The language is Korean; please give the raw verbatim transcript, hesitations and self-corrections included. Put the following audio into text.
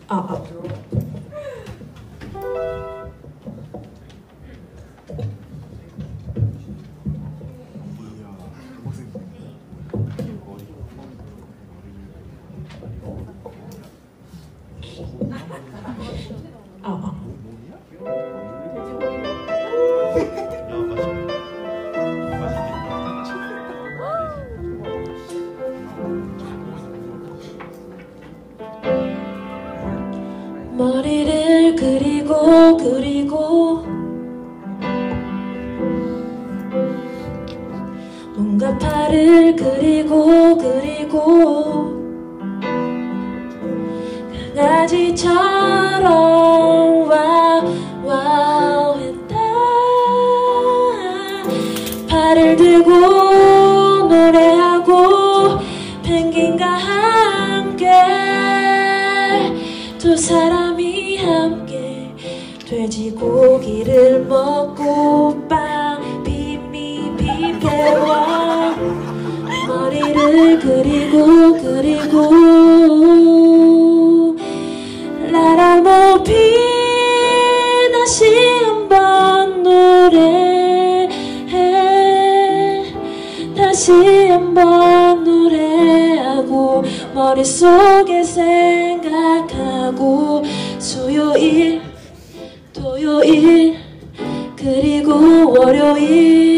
아, 아. 아, 아. 머리를 그리고 그리고 뭔가 팔을 그리고 그리고 강아지처럼 와우 했다. 팔을 들고 노래하고 펭귄과 함께 두 사람이 함께 돼지고기를 먹고 빵 비미 비벼와 머리를 그리고 그리고 라라모피 다시 한번 노래해 다시 한번 노래하고 머릿속에 생각하고 수요일 토요일 그리고 월요일